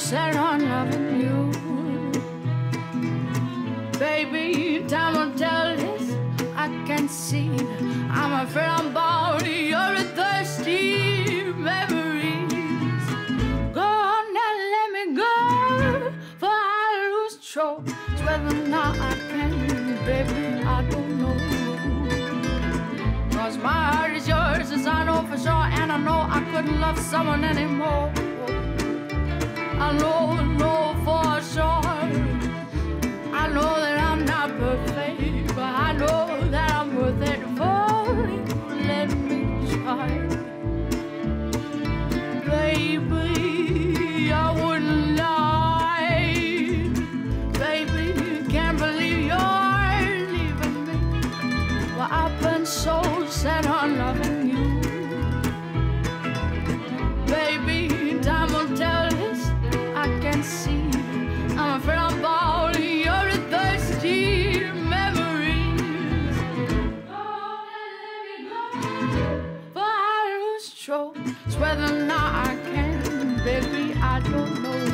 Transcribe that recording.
set on loving you. Baby, time will tell this. I can see. I'm afraid I'm bound to your thirsty memories. Go on and let me go, for I lose control. It's whether or not I can, baby, I don't know. 'Cause my heart is yours, as I know for sure, and I know I couldn't love someone anymore. I know for sure. I know that I'm not perfect, but I know that I'm worth it for you. Let me try. Baby, I wouldn't lie. Baby, can't believe you're leaving me. Well, I've been so set on loving you. Baby, time will tell this. I can see. I'm afraid I'm bound to your thirsty memories. Oh, let me go, for I lose control. It's whether or not I can, baby, I don't know.